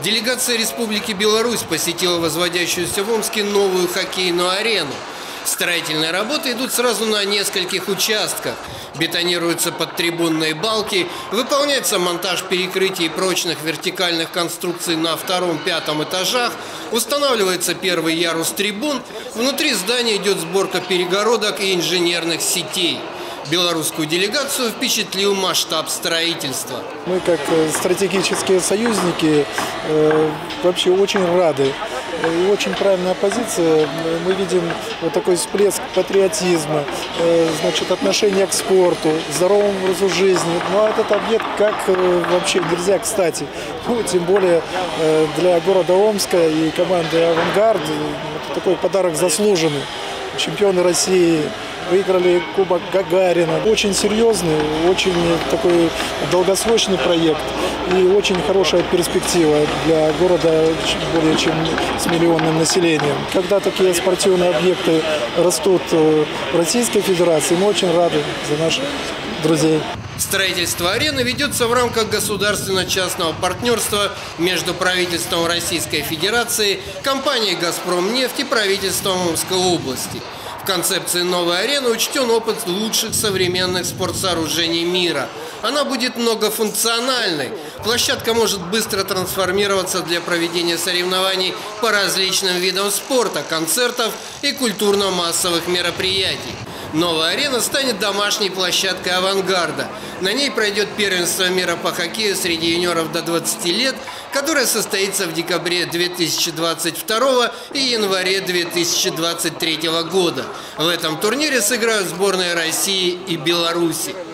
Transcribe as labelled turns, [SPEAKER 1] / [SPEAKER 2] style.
[SPEAKER 1] Делегация Республики Беларусь посетила возводящуюся в Омске новую хоккейную арену. Строительные работы идут сразу на нескольких участках. Бетонируются подтрибунные балки, выполняется монтаж перекрытий прочных вертикальных конструкций на втором-пятом этажах, устанавливается первый ярус трибун, внутри здания идет сборка перегородок и инженерных сетей. Белорусскую делегацию впечатлил масштаб строительства.
[SPEAKER 2] Мы, как стратегические союзники, вообще очень рады. И очень правильная позиция. Мы видим вот такой всплеск патриотизма, значит, отношения к спорту, здоровому образу жизни. Ну а этот объект как вообще нельзя кстати. Ну, тем более для города Омска и команды «Авангард» такой подарок заслуженный. Чемпионы России выиграли Кубок Гагарина. Очень серьезный, очень такой долгосрочный проект и очень хорошая перспектива для города более чем с миллионным населением. Когда такие спортивные объекты растут в Российской Федерации, мы очень рады за наших друзей.
[SPEAKER 1] Строительство арены ведется в рамках государственно-частного партнерства между правительством Российской Федерации, компанией «Газпромнефть» и правительством Омской области. В концепции новой арены учтен опыт лучших современных спортсооружений мира. Она будет многофункциональной. Площадка может быстро трансформироваться для проведения соревнований по различным видам спорта, концертов и культурно-массовых мероприятий. Новая арена станет домашней площадкой «Авангарда». На ней пройдет первенство мира по хоккею среди юниоров до 20 лет, которое состоится в декабре 2022 и январе 2023 года. В этом турнире сыграют сборные России и Беларуси.